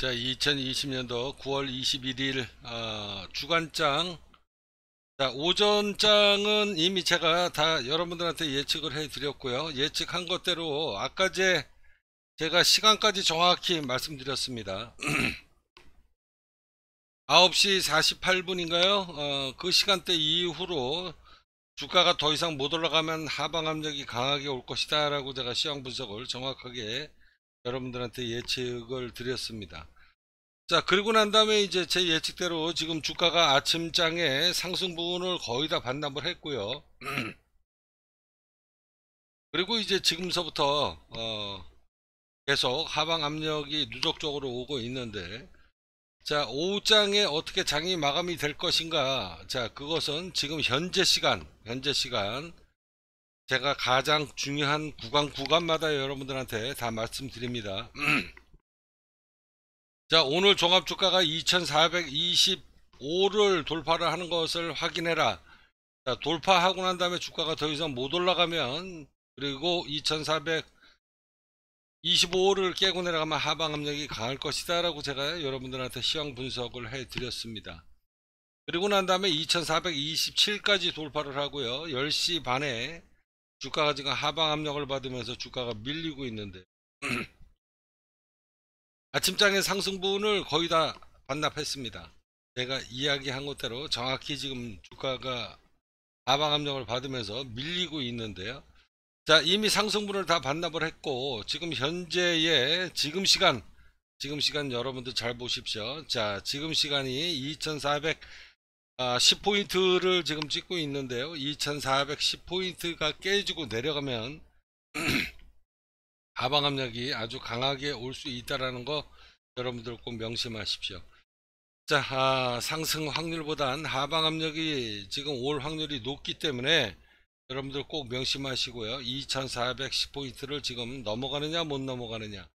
자, 2020년도 9월 21일 주간장. 자, 오전장은 이미 제가 다 여러분들한테 예측을 해 드렸고요. 예측한 것대로 아까 제가 시간까지 정확히 말씀드렸습니다. 9시 48분인가요? 그 시간대 이후로 주가가 더 이상 못 올라가면 하방 압력이 강하게 올 것이다 라고 제가 시황 분석을 정확하게 여러분들한테 예측을 드렸습니다. 자, 그리고 난 다음에 이제 제 예측대로 지금 주가가 아침장에 상승 부분을 거의 다 반납을 했고요. 그리고 이제 지금서부터 계속 하방 압력이 누적적으로 오고 있는데, 자, 오후장에 어떻게 장이 마감이 될 것인가. 자, 그것은 지금 현재 시간 제가 가장 중요한 구간마다 여러분들한테 다 말씀드립니다. 자, 오늘 종합주가가 2425를 돌파를 하는 것을 확인해라. 자, 돌파하고 난 다음에 주가가 더 이상 못 올라가면, 그리고 2425를 깨고 내려가면 하방 압력이 강할 것이다 라고 제가 여러분들한테 시황 분석을 해 드렸습니다. 그리고 난 다음에 2427까지 돌파를 하고요. 10시 반에 주가가 지금 하방 압력을 받으면서 주가가 밀리고 있는데 아침장의 상승 부분을 거의 다 반납했습니다. 제가 이야기한 것대로 정확히 지금 주가가 하방 압력을 받으면서 밀리고 있는데요. 자, 이미 상승분을 다 반납을 했고, 지금 현재의 지금 시간 여러분들 잘 보십시오. 자, 지금 시간이 2410포인트를 지금 찍고 있는데요. 2410포인트가 깨지고 내려가면 하방 압력이 아주 강하게 올 수 있다라는 거 여러분들 꼭 명심하십시오. 자, 상승 확률보단 하방 압력이 지금 올 확률이 높기 때문에 여러분들 꼭 명심하시고요. 2410포인트를 지금 넘어가느냐 못 넘어가느냐,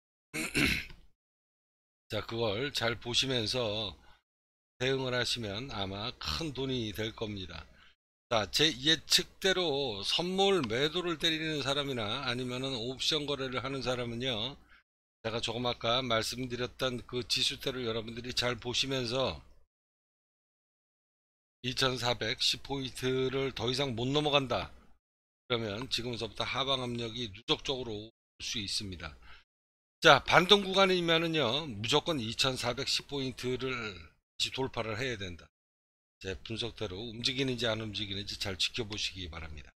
자, 그걸 잘 보시면서 대응을 하시면 아마 큰 돈이 될 겁니다. 자, 제 예측대로 선물 매도를 때리는 사람이나 아니면은 옵션 거래를 하는 사람은요, 제가 조금 아까 말씀드렸던 그 지수대를 여러분들이 잘 보시면서 2410포인트를 더 이상 못 넘어간다 그러면 지금부터 하방 압력이 누적적으로 올 수 있습니다. 자, 반등 구간이면은요 무조건 2410포인트를 돌파를 해야 된다. 제 분석대로 움직이는지 안 움직이는지 잘 지켜보시기 바랍니다.